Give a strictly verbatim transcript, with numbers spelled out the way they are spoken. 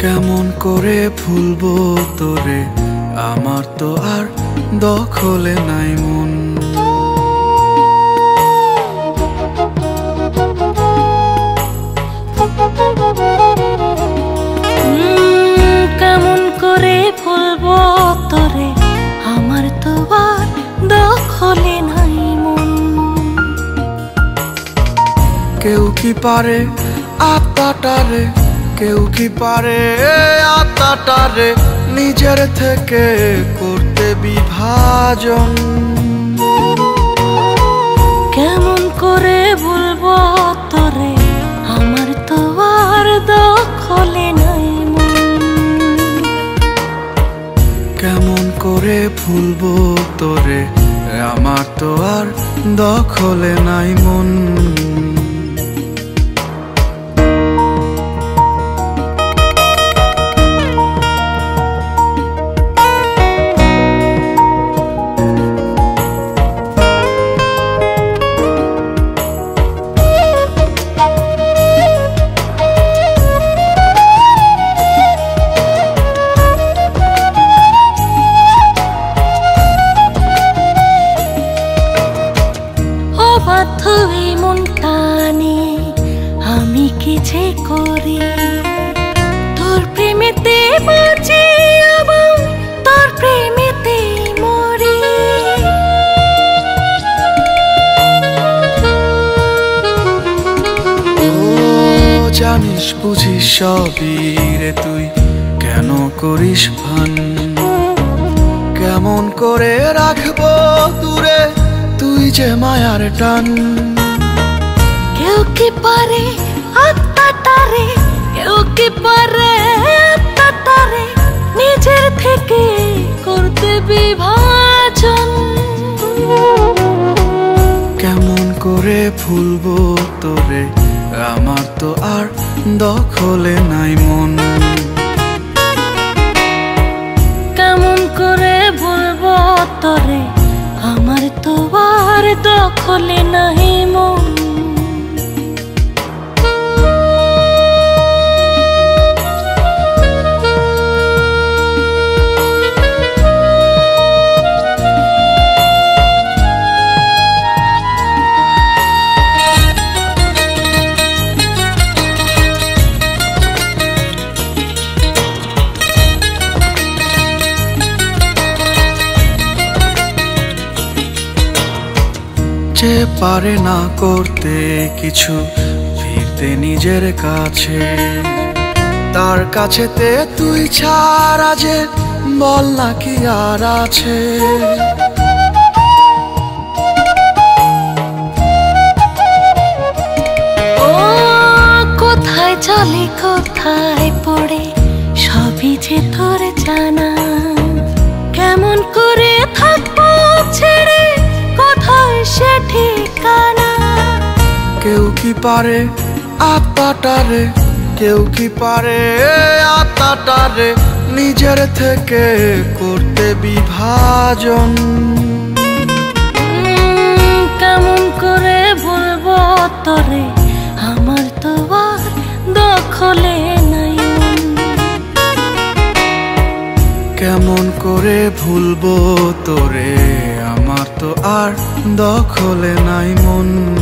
কেমন করে ভুলবো তোরে, আমার তো আর দখলে নাই মন। কেমন করে ভুলবো তোরে, আমার তো আর দখলে নাই মন। কেউ কি পারে আত্মাটারে, কেউ কি পারে আত্মাটারে নিজের থেকে করতে বিভাজন। কেমন করে ভুলবো তোরে, আমার তো আর দখলে নাই মন। কেমন করে ভুলবো তোরে, আমার তো আর দখলে নাই মন। আমি কি যে করি তোর প্রেমেতে বাঁচি, আবার তোর প্রেমেতে মরি। ও জানিস বুঝিস সবই রে তুই, কেন করিস ভান? কেমন করে রাখবো দূরে তুই যে মায়ার টান। কেউ কি পারে আত্মাটারে, কেউ কি পারে আত্মাটারে নিজের থেকে করতে বিভাজন। কেমন করে ভুলবো তোরে, আমার তো আর দখলে নাই মন। কেমন করে ভুলবো তোরে, আমার তো আর দখলে নাই মন। যে পারে না করতে কিছু, ফিরতে নিজের কাছে, তার কাছেতে তুই ছাড়া যে বল না কি আর আছে। ও কোথায় চলে কোথায় পড়ে সবই যে তোর জানা। কেমন করে থাকবো ছেড়ে কোথায় সে ঠিকানা। কেউ কি পারে আত্মাটারে, কেউ কি পারে আত্মাটারে নিজের থেকে করতে বিভাজন। কেমন করে ভুলবো তোরে, আমার তো আর দখলে নাই মন। কেমন করে ভুলবো তোরে, আমার তো আর দখলে নাই মন।